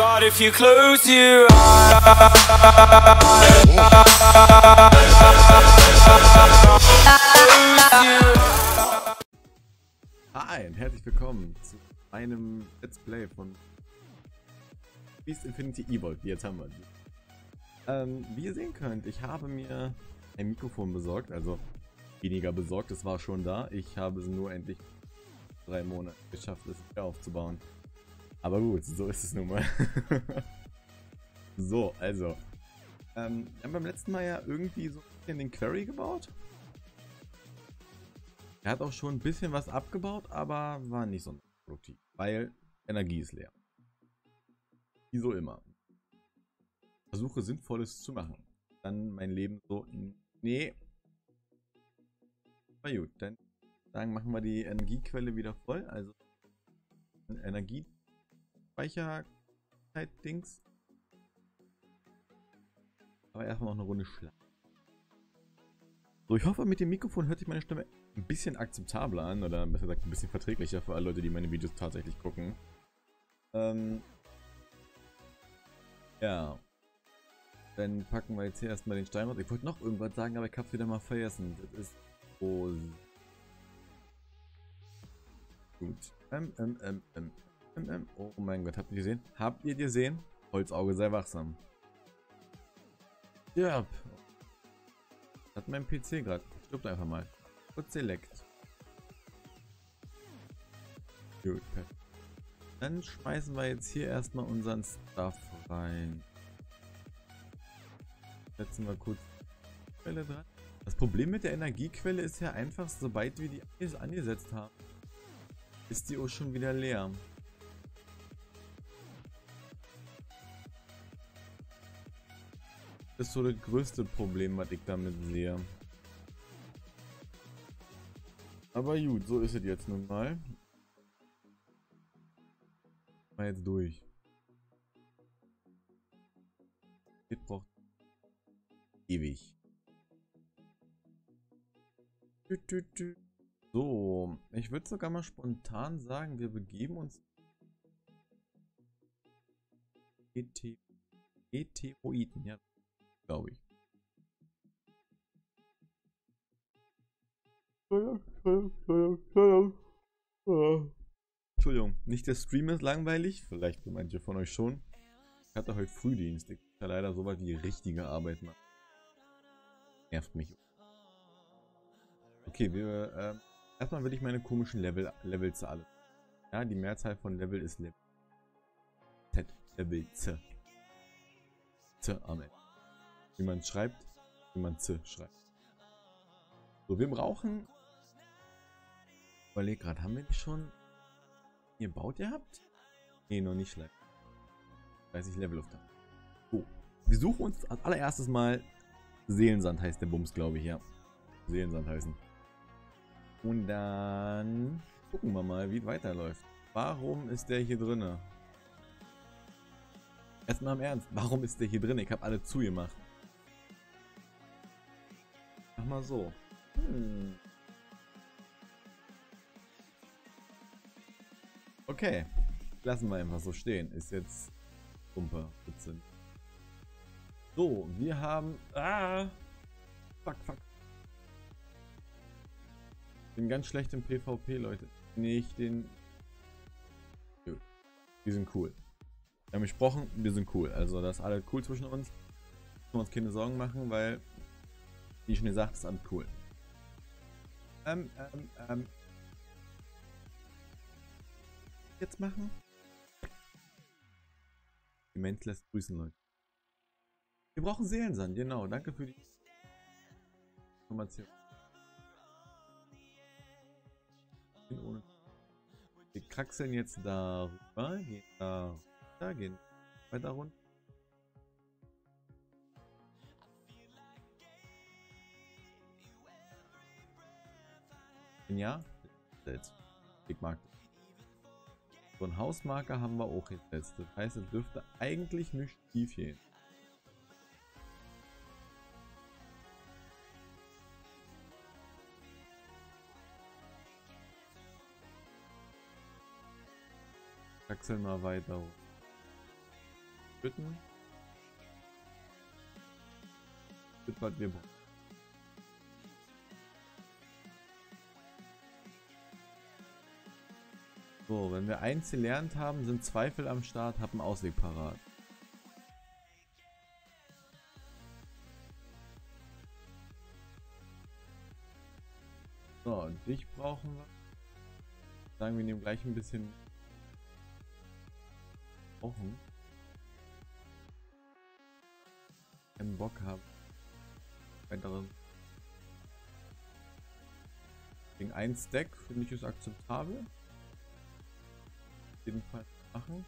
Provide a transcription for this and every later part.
But if you close your eyes, Hi und herzlich willkommen zu einem Let's Play von Beast Infinity Evolved. Jetzt haben wir die. Wie ihr sehen könnt, ich habe mir ein Mikrofon besorgt, also weniger besorgt, es war schon da. Ich habe es nur endlich 3 Monate geschafft, es wieder aufzubauen. Aber gut, so ist es nun mal. So, also. Wir haben beim letzten Mal ja irgendwie so ein bisschen den Quarry gebaut. Er hat auch schon ein bisschen was abgebaut, aber war nicht so produktiv, weil Energie ist leer. Wie so immer. Versuche Sinnvolles zu machen. Dann mein Leben so, nee. Na gut, dann sagen, machen wir die Energiequelle wieder voll. Also Energiespeicherzeit-Dings. Aber erstmal noch eine Runde schlafen. So, ich hoffe, mit dem Mikrofon hört sich meine Stimme ein bisschen akzeptabler an. Oder besser gesagt, ein bisschen verträglicher für alle Leute, die meine Videos tatsächlich gucken. Ja. Dann packen wir jetzt hier erstmal den Stein raus. Ich wollte noch irgendwas sagen, aber ich hab's wieder mal vergessen. Das ist so gut. Oh mein Gott, habt ihr gesehen? Habt ihr gesehen? Holzauge, sei wachsam. Ja. Hat mein PC gerade. Stirbt einfach mal. Kurz Select. Gut, perfekt. Dann schmeißen wir jetzt hier erstmal unseren Stuff rein. Setzen wir kurz die Quelle dran. Das Problem mit der Energiequelle ist ja einfach, sobald wir die angesetzt haben, ist die auch schon wieder leer. Das ist so das größte Problem, was ich damit sehe. Aber gut, so ist es jetzt nun mal. Mal jetzt durch. Das braucht ewig. So, ich würde sogar mal spontan sagen, wir begeben uns Meteoroiden, ja, glaube ich. Entschuldigung, nicht der Stream ist langweilig, vielleicht für manche von euch schon. Ich hatte heute Frühdienst, ich muss ja leider so weit wie richtige Arbeit machen. Nervt mich. Okay, wir, erstmal will ich meine komischen Levels alle. Ja, die Mehrzahl von Level ist Level Z, Level Z. Z am Ende. Wie man schreibt, wie man Z schreibt. So, wir brauchen. Überleg gerade, haben wir nicht schon ihr baut ihr habt? Nee, noch nicht schlecht. 30 Level auf da. So, wir suchen uns als allererstes mal Seelensand heißt der Bums, glaube ich, ja. Seelensand heißen. Und dann gucken wir mal, wie es weiterläuft. Warum ist der hier drinne? Erstmal im Ernst, warum ist der hier drin? Ich habe alle zugemacht. Mach mal so. Okay. Lassen wir einfach so stehen. Ist jetzt Pumpe. So, wir haben. Fuck. Ich bin ganz schlecht im PvP, Leute. Nicht den. Gut. Die sind cool. Wir haben gesprochen, wir sind cool. Also das ist alles cool zwischen uns. Müssen wir uns keine Sorgen machen, weil, wie ich schon gesagt, ist alles cool. Jetzt machen. Die Mensch lässt grüßen, Leute. Wir brauchen Seelensand, genau. Danke für die Information. Wir kraxeln jetzt da rüber, gehen da gehen weiter runter. Ja, jetzt. Ich mag das. So einen Hausmarker haben wir auch jetzt. Das heißt, es dürfte eigentlich nicht schief gehen. Kraxeln mal weiter hoch. töten. Das, was wir brauchen. So, wenn wir eins gelernt haben, sind Zweifel am Start, hab einen Ausweg parat. So, dich brauchen wir. Sagen wir nehmen gleich ein bisschen brauchen. Keinen Bock haben. Weiteren. Gegen ein Stack finde ich es akzeptabel. Auf jeden Fall machen.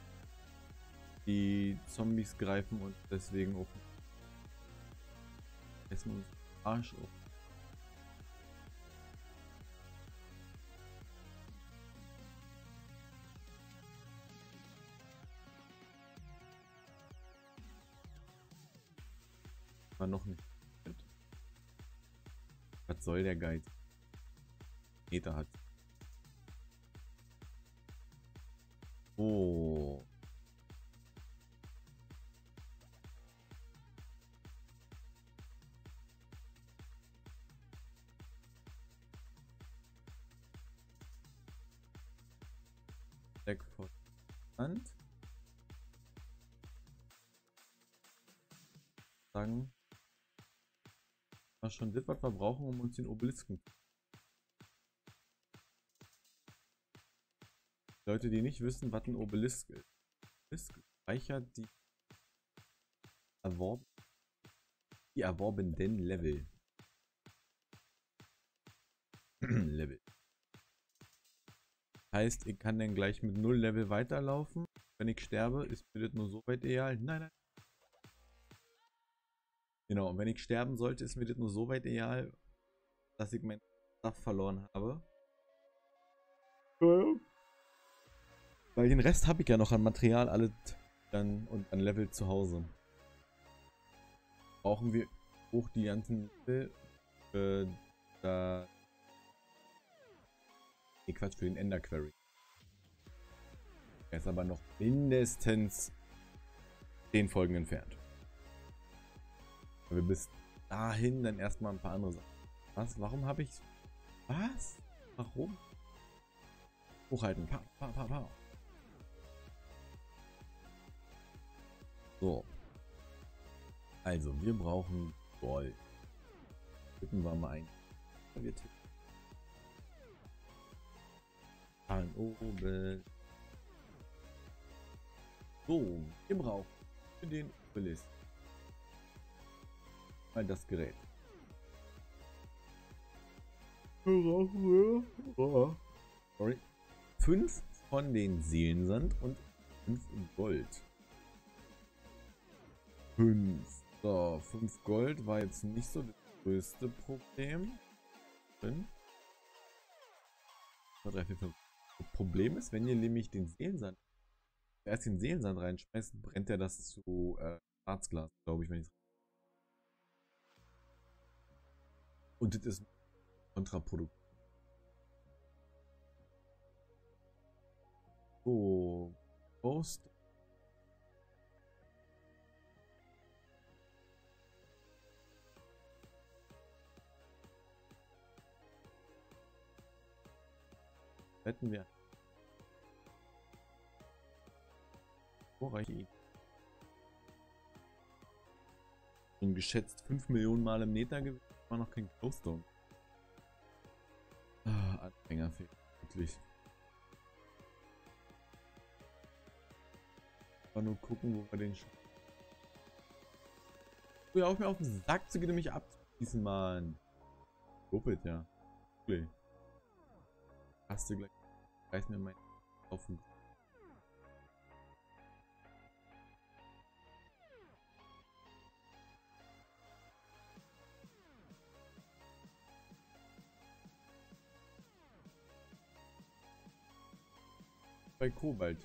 Die Zombies greifen uns deswegen auf. Essen uns Arsch auf. War noch nicht. Was soll der Guide? Meter hat. Oh. Deck vor Hand. Sagen. Was schon das, was wir brauchen, um uns den Obelisken. Leute, die nicht wissen, was ein Obelisk ist. Obelisk speichert die erworbenen Level. Level. Heißt, ich kann dann gleich mit 0 Level weiterlaufen. Wenn ich sterbe, ist mir das nur so weit egal. Nein, nein. Genau, und wenn ich sterben sollte, ist mir das nur so weit egal, dass ich mein Stuff verloren habe. Weil den Rest habe ich ja noch an Material, alles dann und an Level zu Hause. Brauchen wir hoch die ganzen Level für da. Nee, Quatsch, für den Ender Quarry. Er ist aber noch mindestens 10 Folgen entfernt. Wir bis dahin dann erstmal ein paar andere Sachen. Was? Warum habe ich... Was? Warum? Hochhalten. Pa, pa, pa, pa. So. Also, wir brauchen Gold. Tippen wir mal ein. Wir tippen. Oben. So, wir brauchen für den Obelisk mal das Gerät. Sorry. 5 von den Seelensand und 5 Gold. 5. So, 5 Gold war jetzt nicht so das größte Problem. 5. 3, 4, 5. Das Problem ist, wenn ihr nämlich den Seelensand erst den Seelensand reinschmeißt, brennt er das zu Schwarzglas, glaube ich, wenn ich. Und das ist kontraproduktiv. So, Post. Wetten wir. Und geschätzt 5 Millionen Mal im Nether gewesen, war noch kein Glowstone. Ah, Anfänger fehlt wirklich. Mal nur gucken, wo wir den schon. Du ja auch mir auf den Sack zu gehen, mich abzuschießen, Mann. Doppelt, ja. Okay. Hast du gleich. Reiß mir mein Laufen. Bei Kobalt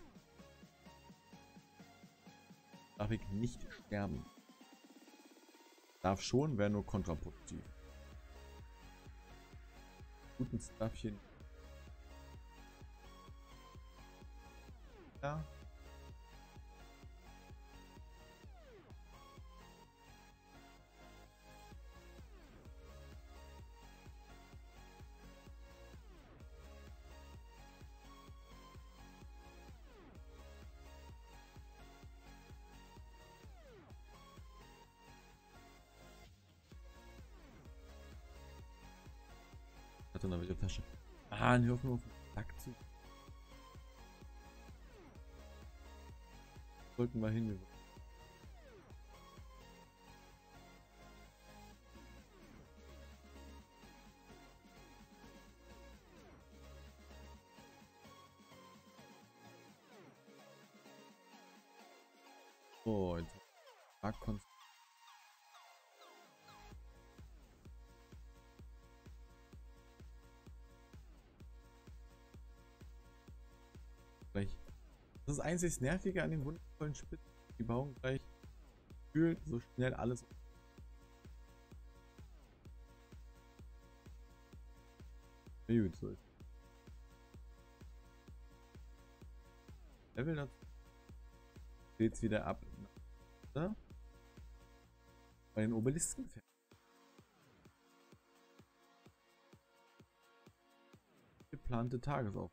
darf ich nicht sterben. Darf schon, wäre nur kontraproduktiv. Guten Stuffchen. Ja. Hat in der Tasche. Ah, hör auf, nur auf den Sack zu. Sollten wir hin. So, jetzt gleich. Das ist das einzig Nervige an den wundervollen Spitzen. Die bauen gleich gefühlt so schnell alles. Ja, gut, so ist. Level dazu. Geht's wieder ab. Ne? Bei den Obelisken. Geplante Tagesaufgabe.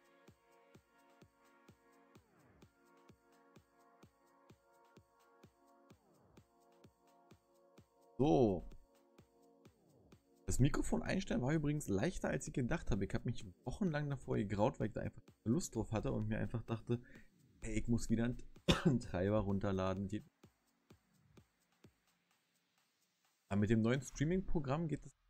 So. Das Mikrofon einstellen war übrigens leichter, als ich gedacht habe. Ich habe mich wochenlang davor gegraut, weil ich da einfach Lust drauf hatte und mir einfach dachte, hey, ich muss wieder einen Treiber runterladen. Aber mit dem neuen Streaming-Programm geht es.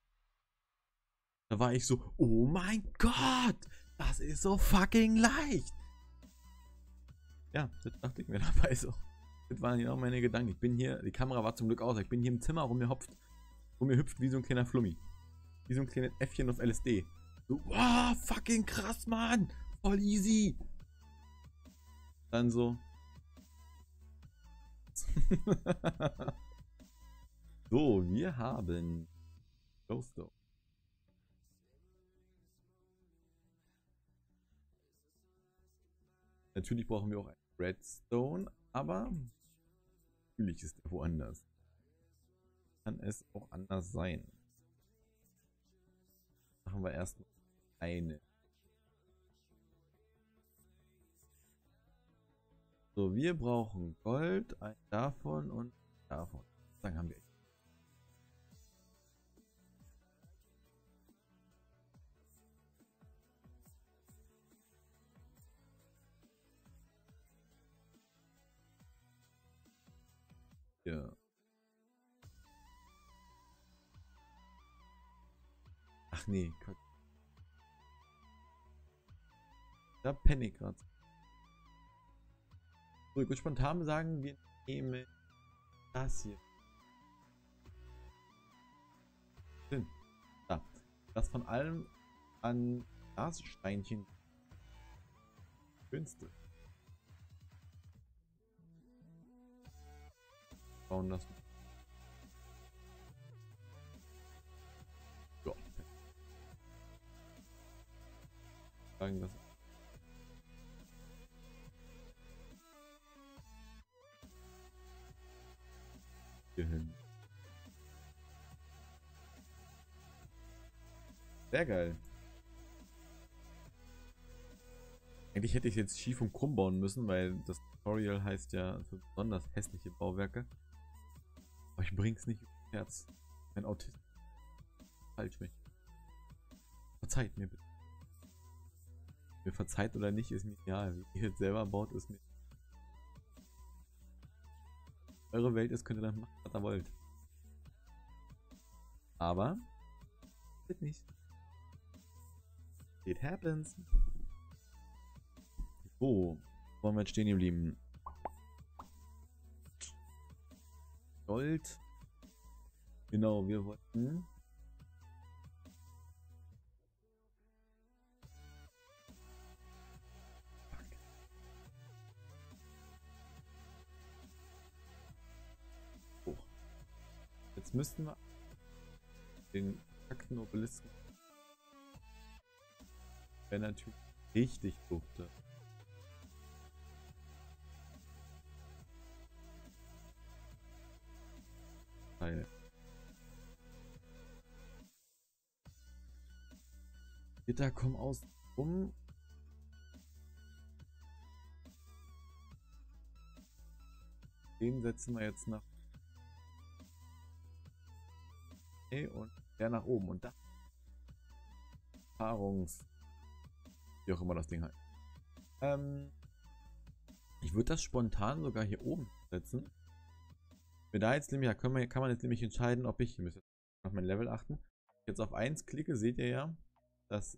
Da war ich so, oh mein Gott, das ist so fucking leicht. Ja, das dachte ich mir dabei so. Das waren genau meine Gedanken. Ich bin hier, die Kamera war zum Glück aus, ich bin hier im Zimmer rumgehüpft wie so ein kleiner Flummi. Wie so ein kleines Äffchen auf LSD. So, wow, fucking krass, Mann. Voll easy. Dann so. So, wir haben Glowstone. Natürlich brauchen wir auch einen Redstone, aber natürlich ist er woanders. Kann es auch anders sein. Machen wir erst eine. So, wir brauchen Gold, ein davon und davon. Dann haben wir. Ja. Ach nee, Gott. Da penne ich gerade. So, ich würde spontan sagen, wir nehmen das hier. Da. Das von allem an Glassteinchen. Schönste. Bauen das. Ja. Sagen das. Hier hin. Sehr geil. Eigentlich hätte ich jetzt schief und krumm bauen müssen, weil das Tutorial heißt ja für besonders hässliche Bauwerke. Aber ich bring's nicht ins Herz. Mein Autismus. Falsch mich. Verzeiht mir bitte. Mir verzeiht oder nicht, ist mir egal. Wie ihr jetzt selber baut, ist mir. Eure Welt ist, könnt ihr dann machen, was ihr wollt. Aber. Wird nicht. It happens. Wo wollen wir jetzt stehen geblieben? Gold. Genau, wir wollten. Oh. Jetzt müssten wir den verkackten Obelisken. Wäre natürlich richtig dufte. Gitter kommen aus rum. Den setzen wir jetzt nach. Okay, und der nach oben. Und da. wie auch immer das Ding heißt. Ich würde das spontan sogar hier oben setzen. Wenn da jetzt nämlich, kann man jetzt nämlich entscheiden, ob ich, ihr müsst jetzt auf mein Level achten. Wenn ich jetzt auf 1 klicke, seht ihr ja, dass,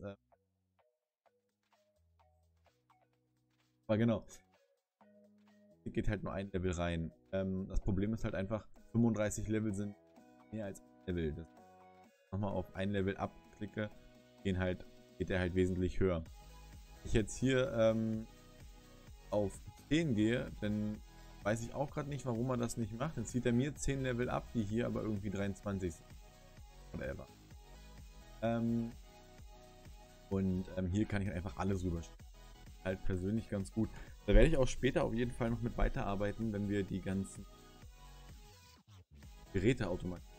aber genau, hier geht halt nur ein Level rein. Das Problem ist halt einfach, 35 Level sind mehr als ein Level. Das nochmal auf ein Level abklicke, geht er halt wesentlich höher. Wenn ich jetzt hier auf 10 gehe, dann weiß ich auch gerade nicht, warum er das nicht macht. Dann zieht er mir 10 Level ab, die hier aber irgendwie 23 sind. Whatever. Hier kann ich einfach alles rüberstellen. Halt persönlich ganz gut. Da werde ich auch später auf jeden Fall noch mit weiterarbeiten, wenn wir die ganzen Geräte automatisch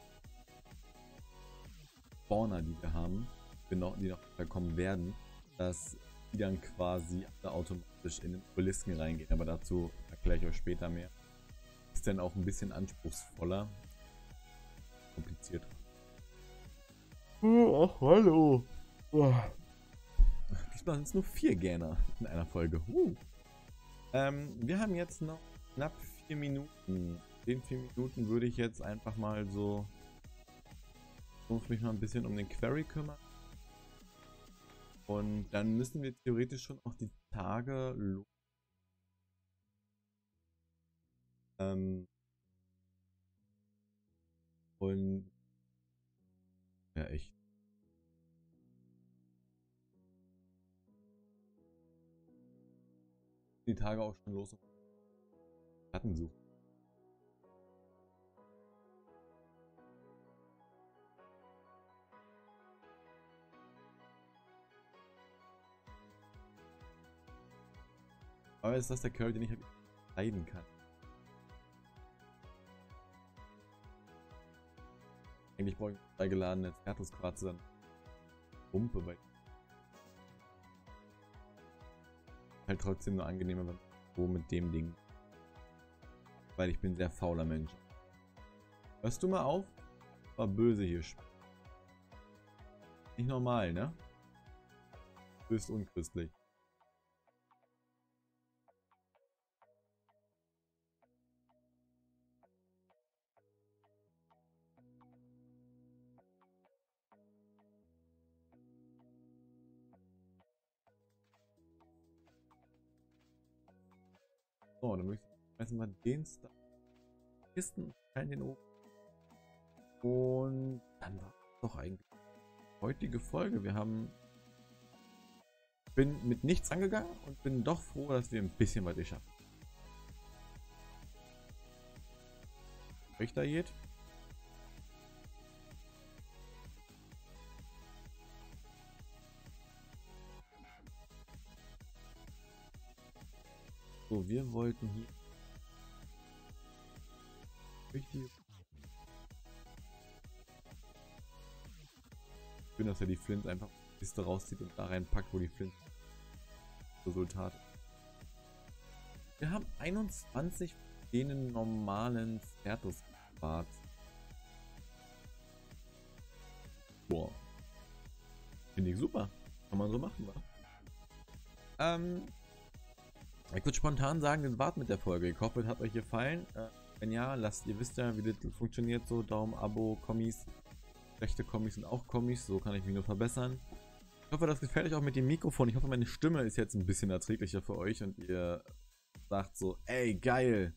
Spawner, die wir haben, die noch kommen werden, dass die dann quasi automatisch in den Obelisken reingehen. Aber dazu erkläre ich euch später mehr. Ist dann auch ein bisschen anspruchsvoller. Kompliziert. Oh, ach, hallo. Oh. Diesmal sind es nur 4 Gainer in einer Folge. Wir haben jetzt noch knapp 4 Minuten. Den 4 Minuten würde ich jetzt einfach mal so mich mal ein bisschen um den Query kümmern. Und dann müssen wir theoretisch schon auch die Tage und ja, echt. Die Tage auch schon los. Platten suchen. Aber ist das der Curry, den ich halt leiden kann? Eigentlich brauche ich 2 geladene Zertusquarze dann Pumpe, weil halt trotzdem nur angenehmer so mit dem Ding. Weil ich bin ein sehr fauler Mensch. Hörst du mal auf? War böse hier. Nicht normal, ne? Du bist unchristlich. So, dann möchte ich erstmal den Kisten in den oben. Und dann war es doch eigentlich heutige Folge. Bin mit nichts angegangen und bin doch froh, dass wir ein bisschen was schaffen. Richter geht. So, wir wollten hier richtig schön, dass er die Flint einfach die Kiste rauszieht und da reinpackt, wo die Flint Resultat. Wir haben 21 den normalen Zertusquarz. Boah. Finde ich super. Kann man so machen, wa? Ich würde spontan sagen, das war's mit der Folge. Ich hoffe, es hat euch gefallen. Wenn ja, ihr wisst ja, wie das funktioniert so. Daumen, Abo, Kommis. Rechte Kommis sind auch Kommis. So kann ich mich nur verbessern. Ich hoffe, das gefällt euch auch mit dem Mikrofon. Ich hoffe, meine Stimme ist jetzt ein bisschen erträglicher für euch und ihr sagt so, ey, geil.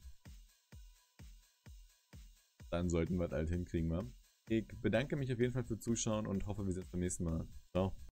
Dann sollten wir das halt hinkriegen, wa? Ich bedanke mich auf jeden Fall fürs Zuschauen und hoffe, wir sehen uns beim nächsten Mal. Ciao.